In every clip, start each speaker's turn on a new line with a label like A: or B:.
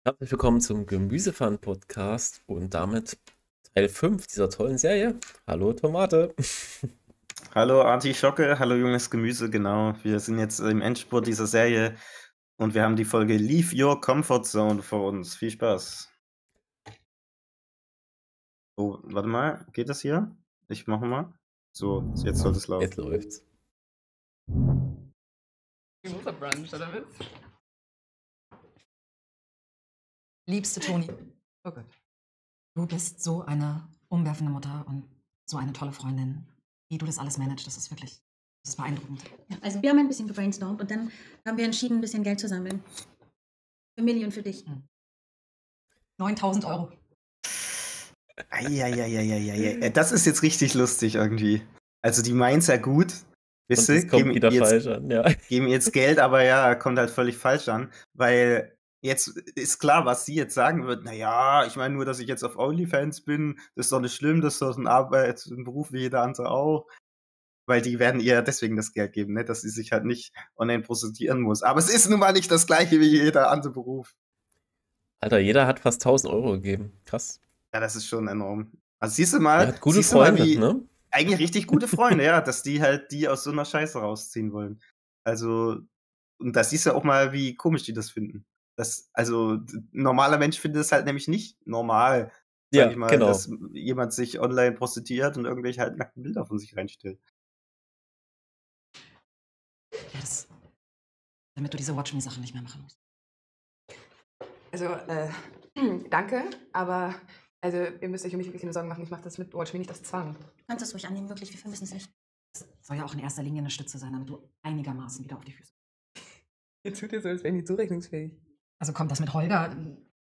A: Herzlich willkommen zum Gemüsefan-Podcast und damit Teil 5 dieser tollen Serie. Hallo Tomate.
B: Hallo Artischocke, hallo junges Gemüse, genau. Wir sind jetzt im Endspurt dieser Serie und wir haben die Folge Leave Your Comfort Zone vor uns. Viel Spaß. Oh, warte mal, geht das hier? Ich mache mal. So, jetzt sollte es
A: Jetzt
B: laufen.
A: läuft's.
C: Brunch, oder was? Liebste Toni, oh Gott. Du bist so eine umwerfende Mutter und so eine tolle Freundin. Wie du das alles managst, das ist beeindruckend.
D: Ja, also wir haben ein bisschen gebrainstormt und dann haben wir entschieden, ein bisschen Geld zu sammeln. Für Milli und für dich.
C: 9.000 Euro.
B: Eieieiei. Das ist jetzt richtig lustig irgendwie. Also die meint's ja gut. Wisst
A: Und
B: ihr,
A: es kommt wieder falsch an, ja.
B: geben jetzt Geld, aber ja, kommt halt völlig falsch an, weil jetzt ist klar, was sie jetzt sagen wird. Naja, ich meine nur, dass ich jetzt auf OnlyFans bin, das ist doch nicht schlimm, das ist doch ein Beruf wie jeder andere auch. Weil die werden ihr deswegen das Geld geben, ne? Dass sie sich halt nicht online prostituieren muss. Aber es ist nun mal nicht das gleiche wie jeder andere Beruf.
A: Alter, jeder hat fast 1.000 Euro gegeben. Krass.
B: Ja, das ist schon enorm. Also siehst du
A: Er
B: mal,
A: hat gute Freunde, ne?
B: eigentlich richtig gute Freunde, ja, dass die halt die aus so einer Scheiße rausziehen wollen. Also, und da siehst du auch mal, wie komisch die das finden. Also, ein normaler Mensch findet es halt nämlich nicht normal, sag
A: Ja,
B: ich mal,
A: genau.
B: dass jemand sich online prostituiert und irgendwelche halt nackten Bilder von sich reinstellt.
C: Ja, damit du diese Watch-Me-Sachen nicht mehr machen musst.
E: Also, danke, aber also ihr müsst euch um mich wirklich keine Sorgen machen. Ich mache das mit Watch Me nicht aus Zwang.
D: Du kannst es ruhig annehmen, wirklich, wir vermissen es nicht.
C: Das soll ja auch in erster Linie eine Stütze sein, damit du einigermaßen wieder auf die Füße.
E: Ihr tut ja so, als wären die zurechnungsfähig.
C: Also kommt das mit Holger.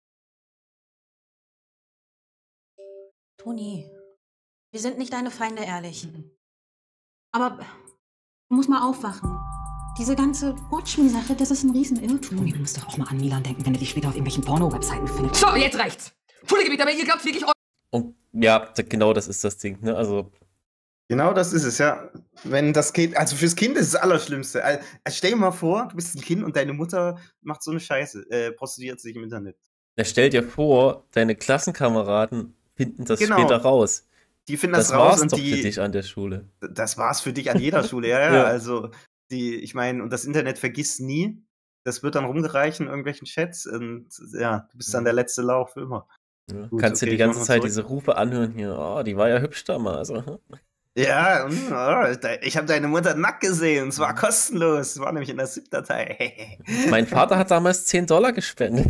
D: Toni, wir sind nicht deine Feinde, ehrlich. Aber du musst mal aufwachen. Diese ganze Watch-Me-Sache, das ist ein Riesenirrtum.
C: Toni, du musst doch auch mal an Milan denken, wenn du dich später auf irgendwelchen Porno-Webseiten findest.
E: So, jetzt reicht's! Entschuldige, aber ihr glaubt wirklich...
A: Und ja, genau das ist das Ding, ne? Also,
B: Genau das ist es, ja. Wenn das Kind, also fürs Kind ist es das Allerschlimmste. Stell dir mal vor, du bist ein Kind und deine Mutter macht so eine Scheiße, prostituiert sich im Internet.
A: stell dir vor, deine Klassenkameraden finden das
B: Genau.
A: später raus.
B: Die finden
A: Das
B: das raus
A: war's
B: und
A: doch für dich an der Schule.
B: das war's für dich an jeder Schule, ja.
A: Ja.
B: Also, ich meine, und das Internet vergisst nie. Das wird dann rumgereicht in irgendwelchen Chats und ja, du bist dann der letzte Lauch für immer.
A: Ja.
B: Gut,
A: Kannst du
B: okay,
A: die
B: ich mach
A: ganze
B: mal
A: Zeit
B: zurück.
A: diese Rufe anhören hier, oh, die war ja hübsch damals. Also.
B: Ja, ich habe deine Mutter nackt gesehen, es war kostenlos, es war nämlich in der ZIP-Datei.
A: Mein Vater hat damals 10 Dollar gespendet.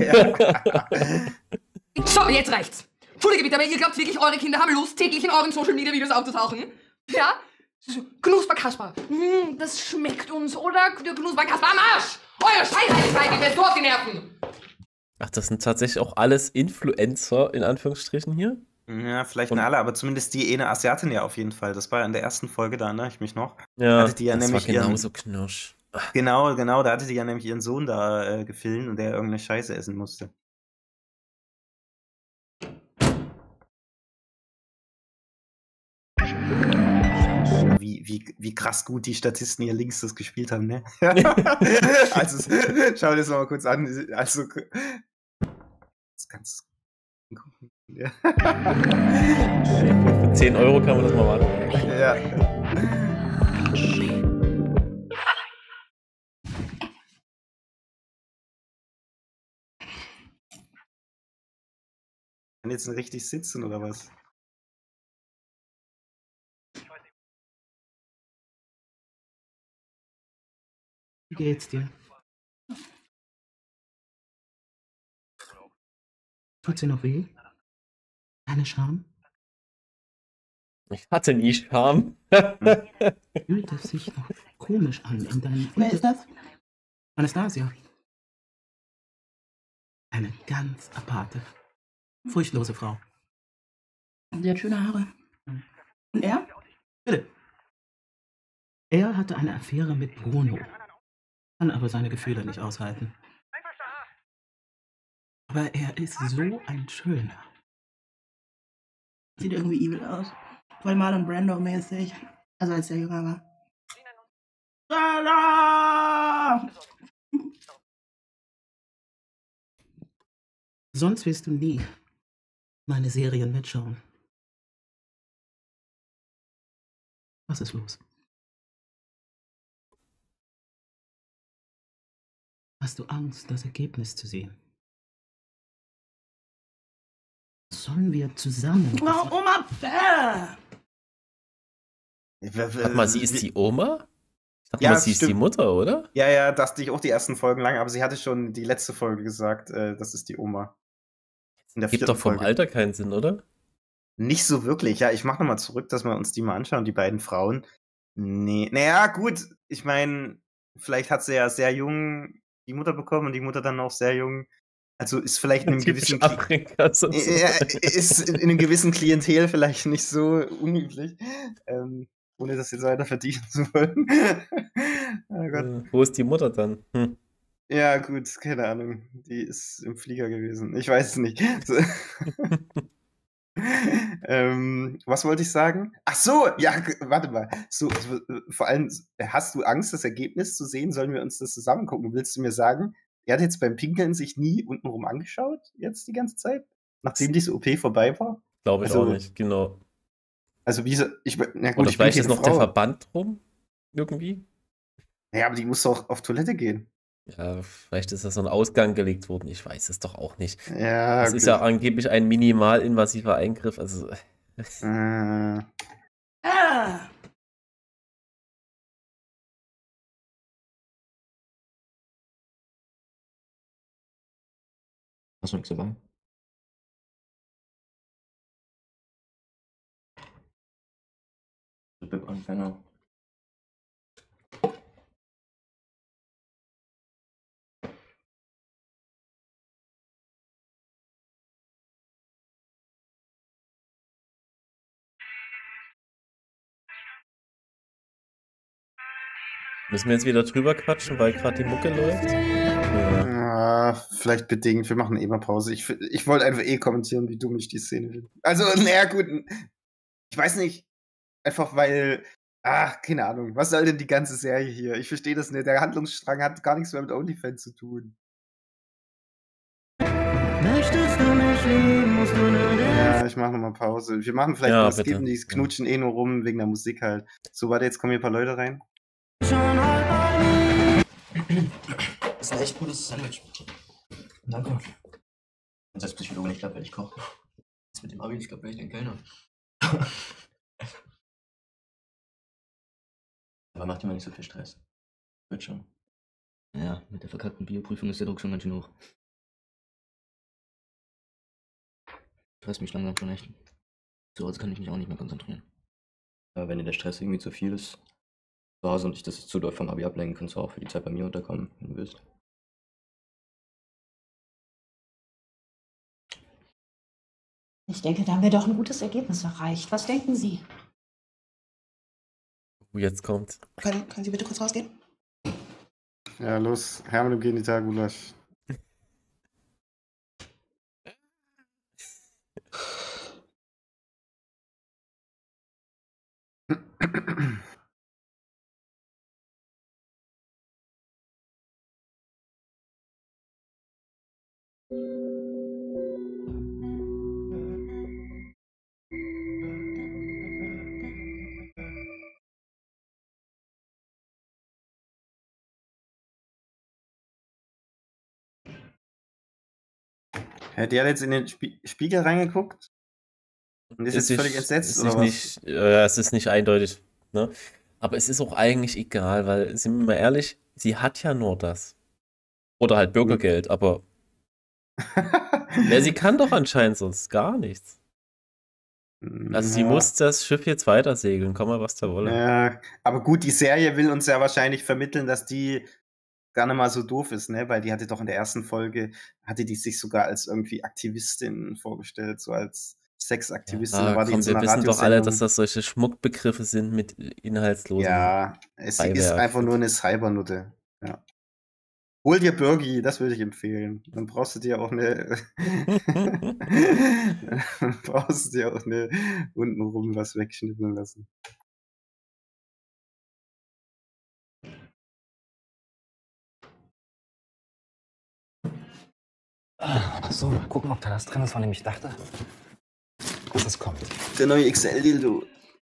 E: So, jetzt reicht's! Entschuldige, aber ihr glaubt wirklich, eure Kinder haben Lust, täglich in euren Social-Media-Videos aufzutauchen? Ja? Knusper-Kasper. Das schmeckt uns, oder? Der Knusper-Kasper am Arsch! Euer Scheißheiligkeit, ihr werdet so auf die Nerven!
A: Ach, das sind tatsächlich auch alles Influencer, in Anführungsstrichen hier?
B: Ja, vielleicht
A: Und-
B: nicht alle, aber zumindest die eine Asiatin ja auf jeden Fall. Das war ja in der ersten Folge, da erinnere ich mich noch.
A: Ja,
B: Hatte die ja
A: das
B: nämlich
A: war genauso knirsch.
B: Genau, da hatte die ja nämlich ihren Sohn da gefilmt und der irgendeine Scheiße essen musste. Wie krass gut die Statisten hier links das gespielt haben, ne? Also, schau dir das mal kurz an. Also, das kannst ja.
A: Für 10 Euro kann man das mal machen.
B: Ja. Kann jetzt nicht richtig sitzen oder was?
F: Wie geht's dir? Tut's dir noch weh? Keine Scham?
A: Ich hatte nie Scham.
F: Fühlt es sich noch komisch an in deinem...
G: Wer ist das?
F: Anastasia. Eine ganz aparte, furchtlose Frau.
G: Sie hat schöne Haare. Und er?
F: Bitte. Er hatte eine Affäre mit Bruno, kann aber seine Gefühle nicht aushalten. Aber er ist so ein Schöner.
G: Sieht irgendwie evil aus. Voll Marlon Brando-mäßig. Also als er jünger war. Tada!
F: Sonst wirst du nie meine Serien mitschauen. Was ist los? Hast du Angst, das Ergebnis zu sehen? Sollen wir zusammen...
G: Oh, Oma,
A: Warte mal, sie ist die Oma? Ich dachte
B: Ja,
A: mal, sie ist die
B: stimmt.
A: Mutter, oder?
B: Ja, dachte ich auch die ersten Folgen lang, aber sie hatte schon die letzte Folge gesagt, das ist die Oma. In der
A: Gibt
B: vierten
A: doch vom
B: Folge.
A: Alter keinen Sinn, oder?
B: Nicht so wirklich. Ja, ich mache nochmal zurück, dass wir uns die mal anschauen, die beiden Frauen. Nee, naja, gut. Ich meine, vielleicht hat sie ja sehr jung die Mutter bekommen und die Mutter dann auch sehr jung. Also ist vielleicht in einem
A: Typisch
B: gewissen
A: Afrika so.
B: ist in einem gewissen Klientel vielleicht nicht so unüblich. Ohne das jetzt weiter verdienen zu wollen. Oh Gott.
A: Wo ist die Mutter dann? Hm.
B: Ja, gut, keine Ahnung. Die ist im Flieger gewesen. Ich weiß es nicht. So. Was wollte ich sagen? Ach so, ja, warte mal. So, vor allem, hast du Angst, das Ergebnis zu sehen? Sollen wir uns das zusammen gucken? Willst du mir sagen, er hat jetzt beim Pinkeln sich nie untenrum angeschaut, jetzt die ganze Zeit? Nachdem diese OP vorbei war?
A: Glaube ich auch nicht, genau.
B: Also, wie so, na gut,
A: Oder
B: ich bin
A: vielleicht ist
B: keine
A: noch der
B: Frau.
A: Verband drum? Irgendwie?
B: Ja, aber die muss doch auf Toilette gehen.
A: Ja, vielleicht ist da so ein Ausgang gelegt worden. Ich weiß es doch auch nicht.
B: Ja,
A: Das ist ja angeblich ein minimalinvasiver Eingriff. Also,
H: Hast du nichts dabei? Anfänger.
A: müssen wir jetzt wieder drüber quatschen, weil gerade die Mucke läuft? Ja.
B: Vielleicht bedingt. Wir machen eh mal Pause. Ich wollte einfach kommentieren, wie dumm ich die Szene finde. Also, naja, gut. Ich weiß nicht. Einfach weil. Keine Ahnung. Was soll denn die ganze Serie hier? Ich verstehe das nicht. Der Handlungsstrang hat gar nichts mehr mit OnlyFans zu tun.
F: Möchtest du mich lieben, musst du nur
B: Ja, ich mache nochmal Pause. Wir machen vielleicht
A: Ja,
B: mal das
A: bitte.
B: Skippen, die knutschen eh nur rum wegen der Musik halt. So, warte, jetzt kommen hier ein paar Leute rein.
H: Das ist ein echt gutes Sandwich. Danke. Wenn das Psychologe nicht klappt, werde ich kochen. Das mit dem Abi nicht klappt, werde ich den Kellner. Aber macht immer nicht so viel Stress. Wird schon. Ja, mit der verkackten Bioprüfung ist der Druck schon ganz schön hoch. Stresst mich langsam schon echt. Zu Hause kann ich mich auch nicht mehr konzentrieren. Aber wenn dir der Stress irgendwie zu viel ist, zu Hause und dich das zu doll vom Abi ablenken, kannst du auch für die Zeit bei mir unterkommen, wenn du willst.
D: Ich denke, da haben wir doch ein gutes Ergebnis erreicht. Was denken Sie?
A: Jetzt kommt.
G: Können Sie bitte kurz rausgehen?
B: Ja, los. Hermann im Genitalgulasch. Hat der jetzt in den Spiegel reingeguckt? Und ist jetzt völlig entsetzt, oder was?
A: Es ist nicht eindeutig, ne? Aber es ist auch eigentlich egal, weil, sind wir mal ehrlich, sie hat ja nur das. Oder halt Bürgergeld, aber sie kann doch anscheinend sonst gar nichts. Also sie muss das Schiff jetzt weiter segeln, komm mal, was da wolle.
B: Ja, aber gut, die Serie will uns ja wahrscheinlich vermitteln, dass die gar nicht mal so doof ist, ne? Weil die hatte doch in der ersten Folge, hatte die sich sogar als irgendwie Aktivistin vorgestellt, so als Sexaktivistin. Da war die in
A: Komm,
B: so
A: wir
B: einer
A: wissen doch alle,
B: Radiosendung.
A: dass das solche Schmuckbegriffe sind mit inhaltslosen.
B: Ja, sie ist
A: Beiwerk.
B: einfach nur eine Cybernutte. Ja. Hol dir Birgi, das würde ich empfehlen. Dann brauchst du dir auch eine untenrum was wegschnippeln lassen.
I: So, mal gucken, ob da das drin ist, von dem ich dachte, dass es kommt.
B: Der neue XL-Dildo.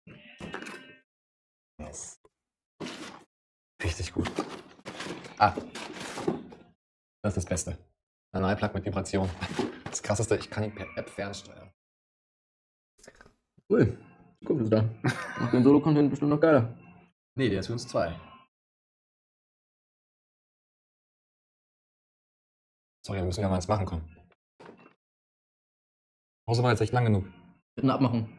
I: Yes. Richtig gut. Ah. Das ist das Beste. Ein iPlug mit Vibration. Das Krasseste, ich kann ihn per App fernsteuern.
H: Cool. Guck mal da. Macht den Solo-Content bestimmt noch geiler.
I: Nee, der ist für uns 2. Sorry, wir müssen ja mal eins machen kommen. Pause war jetzt echt lang genug.
H: Mit einer Abmachung.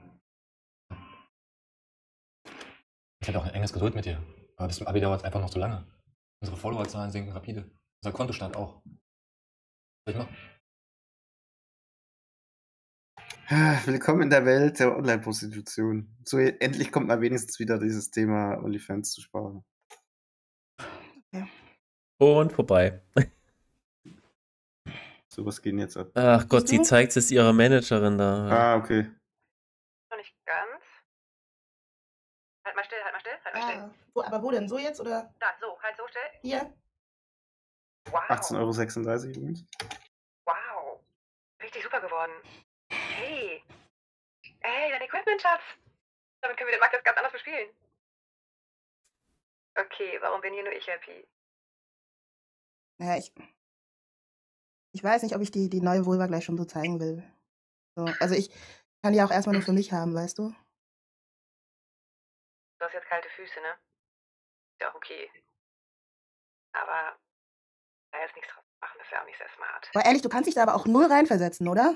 I: Ich hätte auch ein enges Geduld mit dir. Aber bis zum Abi dauert es einfach noch zu lange. Unsere Followerzahlen sinken rapide. Unser Kontostand auch. Soll ich machen?
B: Willkommen in der Welt der Online-Prostitution. So, endlich kommt mal wenigstens wieder dieses Thema OnlyFans zu Sprache.
A: Und vorbei.
B: So, was geht denn jetzt ab?
A: Ach Gott, sie zeigt es ihrer Managerin da.
B: Ah, okay.
E: Noch nicht ganz. Halt mal still, halt mal still, halt mal still.
G: Aber wo denn? So jetzt oder
E: Da, so, halt so still.
G: hier?
E: Wow.
B: 18,36 € übrigens.
E: Wow. Richtig super geworden. Hey. Hey, dein Equipment, Schatz. Damit können wir den Markt jetzt ganz anders bespielen. Okay, warum bin hier nur ich happy?
G: Naja, ich weiß nicht, ob ich die neue Vulva gleich schon so zeigen will. So, also ich kann die auch erstmal nur für mich haben, weißt du?
E: Du hast jetzt kalte Füße, ne? Ist ja auch okay. Aber da jetzt nichts draus machen, das wäre auch nicht sehr smart.
G: Aber ehrlich, du kannst dich da aber auch null reinversetzen, oder?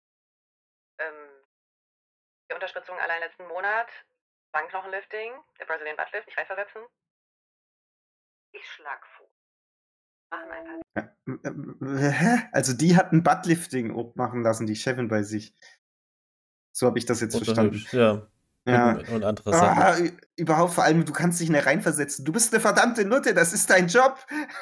E: Die Unterspritzung allein letzten Monat, Wangenknochenlifting, der Brazilian Buttlift, nicht reinversetzen. Ich schlag vor. Machen ein paar.
B: Hä? Also die hat ein Buttlifting machen lassen, die Chefin bei sich. So habe ich das jetzt
A: Oder
B: verstanden.
A: hübsch, ja.
B: Ja.
A: Und andere Sachen.
B: Überhaupt, vor allem, du kannst dich nicht reinversetzen. Du bist eine verdammte Nutte, das ist dein Job.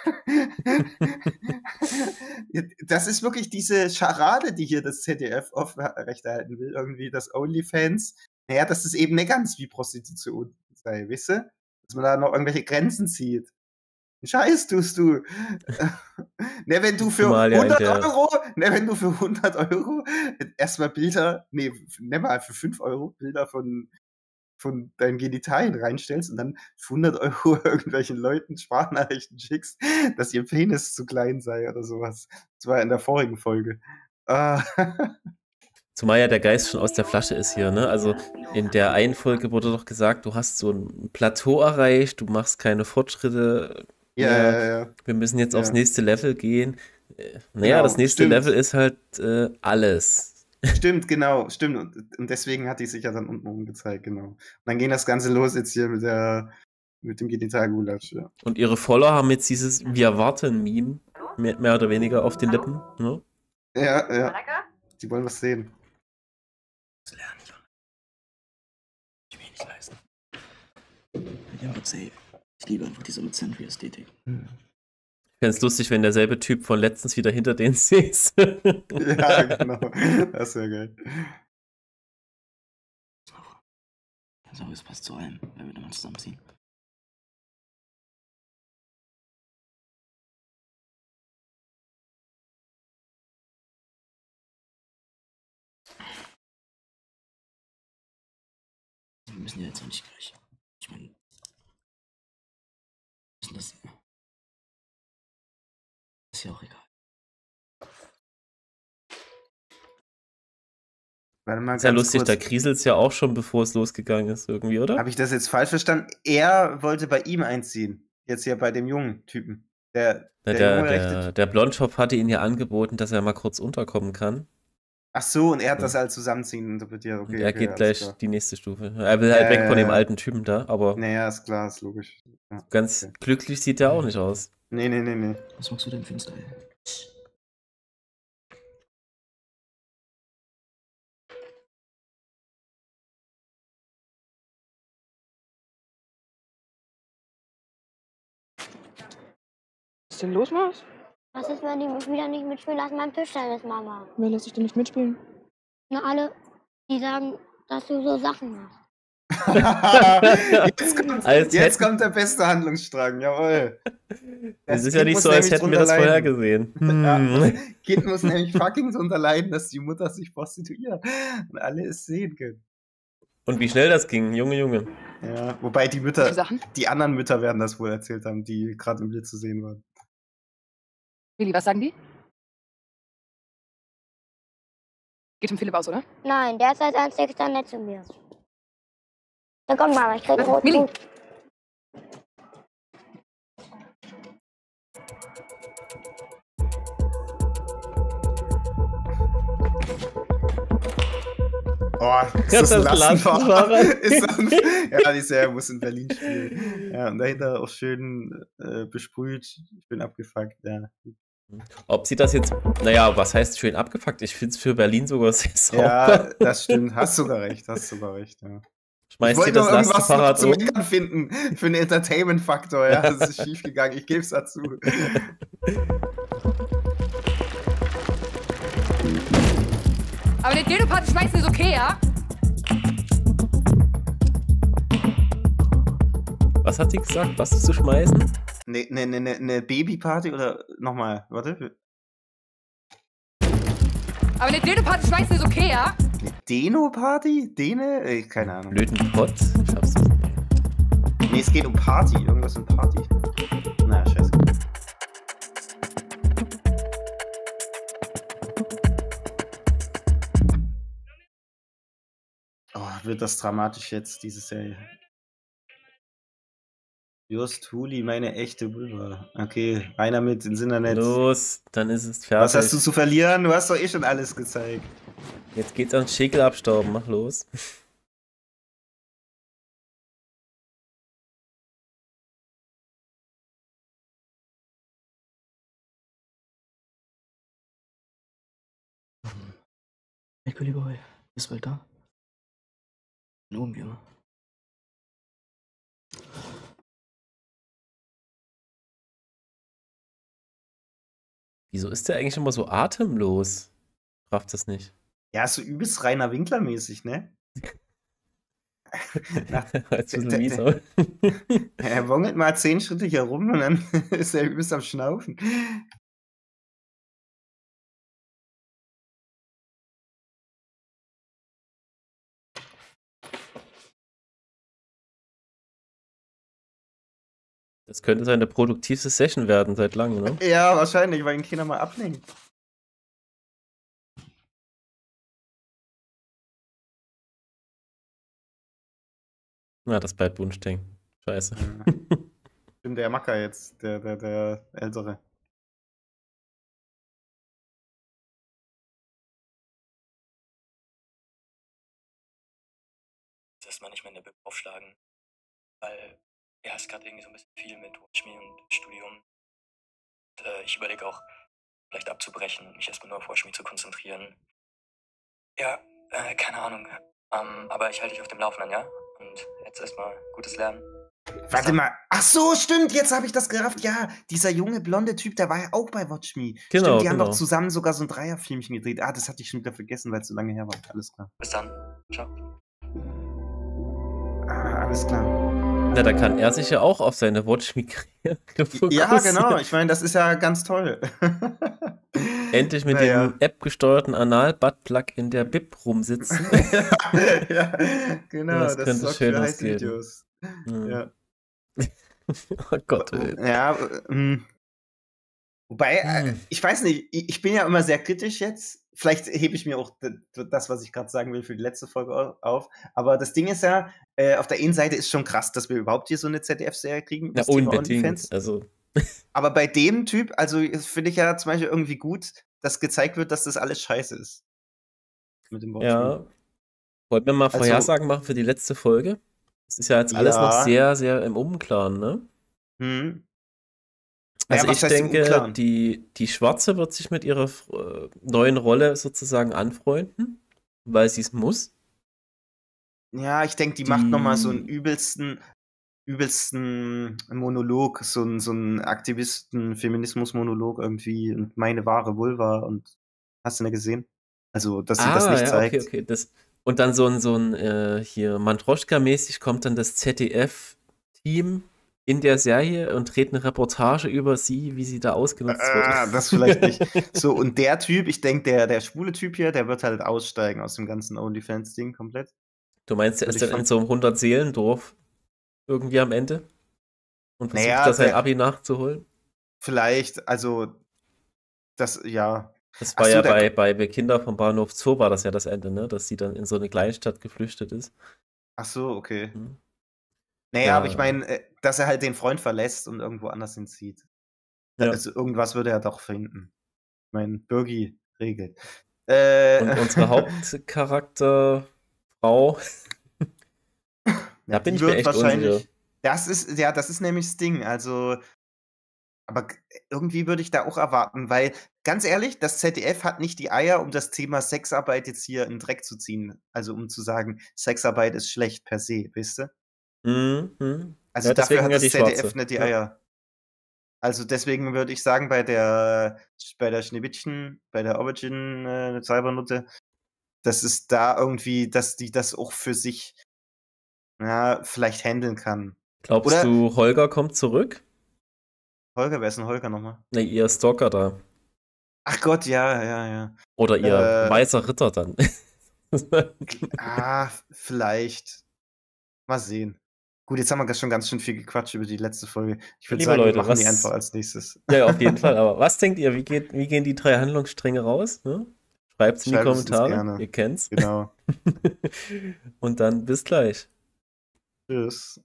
B: Das ist wirklich diese Scharade, die hier das ZDF aufrechterhalten will, irgendwie, das OnlyFans. Naja, dass es eben nicht ganz wie Prostitution sei, weißt du? Dass man da noch irgendwelche Grenzen zieht. Scheiß tust du. Ne, wenn du für 100 Euro, wenn du für 100 Euro erstmal Bilder, nimm mal für 5 Euro Bilder von deinen Genitalien reinstellst und dann für 100 Euro irgendwelchen Leuten Sprachnachrichten schickst, dass ihr Penis zu klein sei oder sowas. Das war in der vorigen Folge.
A: Zumal ja der Geist schon aus der Flasche ist hier, ne? Also in der einen Folge wurde doch gesagt, du hast so ein Plateau erreicht, du machst keine Fortschritte.
B: Ja.
A: Wir müssen jetzt aufs nächste Level gehen.
B: Genau,
A: das nächste Level ist halt alles.
B: Stimmt, genau, stimmt. Und deswegen hat die sich ja dann untenrum gezeigt, genau. Und dann ging das Ganze los jetzt hier mit dem Genitalgulasch, ja.
A: Und ihre Follower haben jetzt dieses Wir warten-Meme mehr oder weniger auf den Lippen, ne?
B: Ja. Die wollen was sehen.
F: Das lerne ich. Ich will nicht leisten. Ja, aber safe. Ich liebe einfach diese Mid-Century-Ästhetik.
A: Ich fände es lustig, wenn derselbe Typ von letztens wieder hinter denen sitzt.
B: Ja, genau. Das wäre geil.
F: Also, es passt zu allem, wenn wir dann mal zusammenziehen. Wir müssen ja jetzt auch nicht gleich. Ich meine, das ist ja auch egal.
B: Warte mal,
A: Ist ja
B: ganz
A: lustig,
B: kurz.
A: da kriselt es ja auch schon, bevor es losgegangen ist, irgendwie, oder?
B: Habe ich das jetzt falsch verstanden? Er wollte bei ihm einziehen. Jetzt hier bei dem jungen Typen. Der
A: Blondschopf hatte ihn ja angeboten, dass er mal kurz unterkommen kann.
B: Ach so, und er hat das als Zusammenziehen interpretiert. Okay,
A: Und er geht
B: alles
A: gleich
B: klar.
A: die nächste Stufe. Er will halt weg von dem alten Typen da, aber
B: Naja, ist klar, ist logisch. Ja,
A: ganz
B: okay.
A: glücklich sieht er auch nicht aus.
B: Nee.
F: Was machst du denn für einen Style?
E: Was ist denn los, Maus?
J: Was ist, wenn die mich wieder nicht mitspielen lassen beim Tischtennis, Mama?
E: Wer lässt sich denn nicht mitspielen?
J: Na, alle, die sagen, dass du so Sachen machst.
B: Jetzt kommt der beste Handlungsstrang, jawohl.
A: Es ist ja nicht so, als hätten wir das vorher gesehen.
B: Kind muss nämlich fucking drunter leiden, dass die Mutter sich prostituiert und alle es sehen können.
A: Und wie schnell das ging, Junge.
B: Ja, wobei die anderen Mütter werden das wohl erzählt haben, die gerade im Bild zu sehen waren.
E: Willi, was sagen die? Geht um Philipp aus, oder?
J: Nein, der ist als nächster nett zu mir. Dann komm, Mama, ich krieg einen roten
E: Milli.
J: Hut.
B: Oh, ist das ein Lastenfahrer? Ja, die Serie muss in Berlin spielen. Ja, und dahinter auch schön besprüht, schön abgefuckt, ja.
A: Ob sie das jetzt, naja, was heißt schön abgefuckt? Ich finde es für Berlin sogar sehr sauber.
B: Ja, das stimmt. Hast sogar recht, ja.
A: Schmeißt sie
B: ich wollte
A: das
B: noch irgendwas
A: Lastenfahrrad
B: zu
A: um?
B: meckern finden für einen Entertainment-Faktor, ja. Das ist schief gegangen, ich gebe es dazu.
E: Aber eine Dildo-Party schmeißen ist okay, ja?
A: Was hat sie gesagt? Was ist zu schmeißen?
B: Ne Babyparty oder nochmal, warte.
E: Aber eine Dildo-Party schmeißen ist okay, ja?
B: Eine Deno-Party? Dene? Keine Ahnung.
A: Blöden Pott? Ich hab's nicht.
B: Nee, es geht um Party. Irgendwas um Party. Naja, scheiße. Oh, wird das dramatisch jetzt, diese Serie. Just Huli, meine echte Vulva. Okay, einer mit ins Internet.
A: Los, dann ist es fertig.
B: Was hast du zu verlieren? Du hast doch eh schon alles gezeigt.
A: Jetzt geht's ans Schäkel abstauben, mach los.
F: Hey, Boy, bist du bald da? Loben wir.
A: Wieso ist der eigentlich immer so atemlos? Ich raff das nicht.
B: Ja, so übelst Rainer Winkler-mäßig, ne? Er wongelt mal 10 Schritte hier rum und dann ist er übelst am Schnaufen.
A: Das könnte seine produktivste Session werden seit langem, ne?
B: Ja, wahrscheinlich, weil ihn keiner mal ablenkt.
A: Na, das bleibt Wunschdenken. Scheiße.
B: Ja. Stimmt, der Macker jetzt, der Ältere.
H: Erstmal nicht mehr in der Bib aufschlagen, weil er ist gerade irgendwie so ein bisschen viel mit Watch Me und Studium. Und, ich überlege auch, vielleicht abzubrechen und mich erstmal nur auf Watch Me zu konzentrieren. Ja, keine Ahnung. Aber ich halte dich auf dem Laufenden, ja? Und jetzt erstmal gutes Lernen.
B: Warte mal. Ach so, stimmt, jetzt habe ich das gerafft. Ja, dieser junge blonde Typ, der war ja auch bei Watch Me.
A: Genau,
B: stimmt, die haben doch zusammen sogar so ein Dreierfilmchen gedreht. Ah, das hatte ich schon wieder vergessen, weil es so lange her war. Alles klar.
H: Bis dann. Ciao.
B: Ah, alles klar.
A: Na, da kann er sich ja auch auf seine Watch Me-Karriere fokussieren.
B: Ja, genau. Ich meine, das ist ja ganz toll.
A: Endlich mit dem App-gesteuerten Anal-Buttplug in der Bib rumsitzen.
B: Ja, genau.
A: Das könnte
B: sorgt
A: schön
B: für heiße
A: ausgehen.
B: Videos. Ja.
A: Oh Gott. Ey.
B: Ja, wobei, ich weiß nicht, ich bin ja immer sehr kritisch jetzt. Vielleicht hebe ich mir auch das, was ich gerade sagen will, für die letzte Folge auf. Aber das Ding ist ja, auf der einen Seite ist schon krass, dass wir überhaupt hier so eine ZDF-Serie kriegen.
A: Ja, unbedingt. Also.
B: Aber bei dem Typ, also finde ich ja zum Beispiel irgendwie gut, dass gezeigt wird, dass das alles scheiße ist. Mit dem
A: Ja. Wollten wir mal Vorhersagen machen für die letzte Folge? Das ist ja jetzt alles noch sehr, sehr im Unklaren, ne?
B: Hm.
A: Also
B: ja,
A: ich denke, die Schwarze wird sich mit ihrer neuen Rolle sozusagen anfreunden, weil sie es muss.
B: Ja, ich denke, die macht nochmal so einen übelsten Monolog, so einen Aktivisten-Feminismus-Monolog irgendwie und meine wahre Vulva und hast du nicht gesehen? Also, dass sie das nicht zeigt.
A: Okay. Und dann so ein hier Matroschka-mäßig kommt dann das ZDF-Team in der Serie und dreht eine Reportage über sie, wie sie da ausgenutzt wird.
B: Das vielleicht nicht. So, und der Typ, ich denke, der schwule Typ hier, der wird halt aussteigen aus dem ganzen OnlyFans-Ding komplett.
A: Du meinst, der
B: Würde
A: ist
B: ich
A: dann in
B: schon-
A: so einem 100-Seelendorf irgendwie am Ende und versucht
B: Naja,
A: da sein
B: der-
A: Abi nachzuholen?
B: Vielleicht, also, das, ja.
A: Das
B: Ach
A: war
B: so,
A: ja
B: der-
A: bei Kinder vom Bahnhof Zoo war das ja das Ende, ne? Dass sie dann in so eine Kleinstadt geflüchtet ist.
B: Ach so, okay.
A: Hm.
B: Naja,
A: Ja.
B: aber ich meine, dass er halt den Freund verlässt und irgendwo anders hinzieht.
A: Ja.
B: Also irgendwas würde er doch finden. Ich meine, Birgi regelt.
A: Und unsere Hauptcharakterfrau, da bin
B: die
A: ich mir
B: wird
A: echt
B: wahrscheinlich.
A: unsicher.
B: Das ist nämlich das Ding. Also, aber irgendwie würde ich da auch erwarten, weil, ganz ehrlich, das ZDF hat nicht die Eier, um das Thema Sexarbeit jetzt hier in den Dreck zu ziehen. Also, um zu sagen, Sexarbeit ist schlecht per se, weißt du?
A: Mhm.
B: Also,
A: Ja,
B: dafür
A: deswegen
B: hat
A: ja
B: das
A: die
B: ZDF
A: Schwarze.
B: nicht die
A: Ja.
B: Eier. Also, deswegen würde ich sagen, bei der Schneewittchen, bei der Aubergine Cybernutte, dass es da irgendwie, dass die das auch für sich, ja, vielleicht handeln kann.
A: Glaubst
B: Oder-
A: du, Holger kommt zurück?
B: Holger, wer ist denn Holger nochmal?
A: Ne, ihr Stalker da.
B: Ach Gott, ja.
A: Oder ihr weißer Ritter dann.
B: Vielleicht. Mal sehen. Gut, jetzt haben wir schon ganz schön viel gequatscht über die letzte Folge. Ich würde
A: Liebe
B: sagen,
A: Leute,
B: wir machen die
A: was-
B: einfach als nächstes.
A: Ja, auf jeden Fall. Aber was denkt ihr? Wie gehen die 3 Handlungsstränge raus? Ne? Schreibt's in die
B: Schreibt es uns
A: Kommentare.
B: gerne.
A: Ihr kennt's.
B: Genau.
A: Und dann bis gleich.
B: Tschüss.